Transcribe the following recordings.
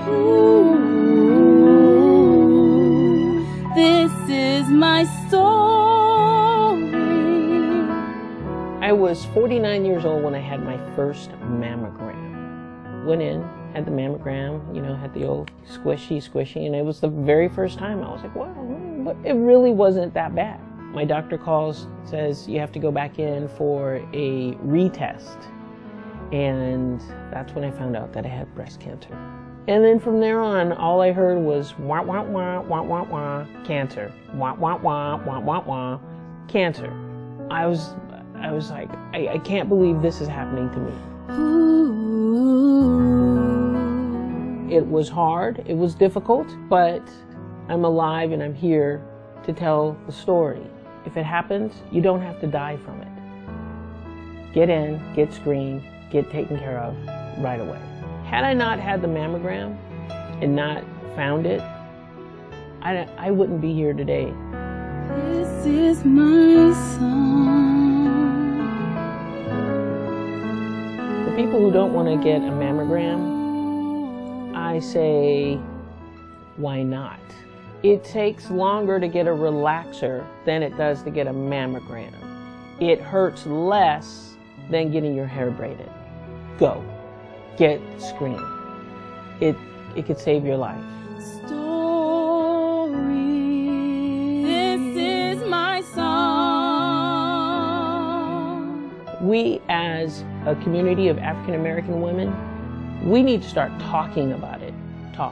Ooh, this is my story. I was 49 years old when I had my first mammogram. Went in, had the mammogram, you know, had the old squishy, and it was the very first time. I was like, wow, but it really wasn't that bad. My doctor calls, says you have to go back in for a retest. And that's when I found out that I had breast cancer. And then from there on, all I heard was wah, wah, wah, wah, wah, wah, cancer. Wah, wah, wah, wah, wah, wah, cancer. I was like, I can't believe this is happening to me. Ooh. It was hard, it was difficult, but I'm alive and I'm here to tell the story. If it happens, you don't have to die from it. Get in, get screened, get taken care of right away. Had I not had the mammogram and not found it, I wouldn't be here today. This is my song. For people who don't want to get a mammogram, I say, why not? It takes longer to get a relaxer than it does to get a mammogram. It hurts less than getting your hair braided. Go. Get screened. It could save your life. Story. This is my song. We, as a community of African American women, we need to start talking about it. Talk.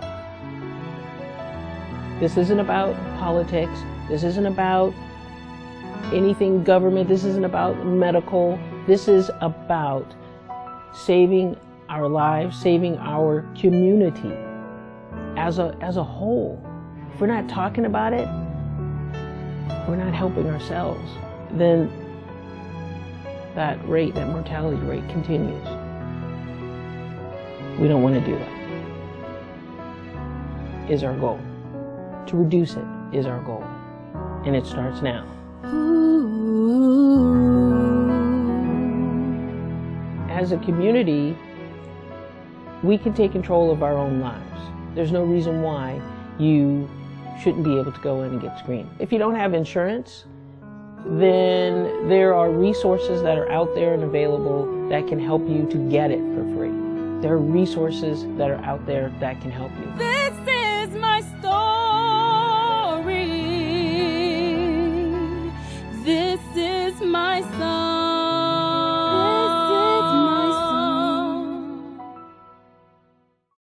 This isn't about politics. This isn't about anything government. This isn't about medical. This is about saving our lives, saving our community as a whole. If we're not talking about it, we're not helping ourselves. Then that mortality rate continues. We don't want to do that. Is our goal. To reduce it is our goal. And it starts now. Ooh. As a community, we can take control of our own lives. There's no reason why you shouldn't be able to go in and get screened. If you don't have insurance, then there are resources that are out there and available that can help you to get it for free. There are resources that are out there that can help you. This is my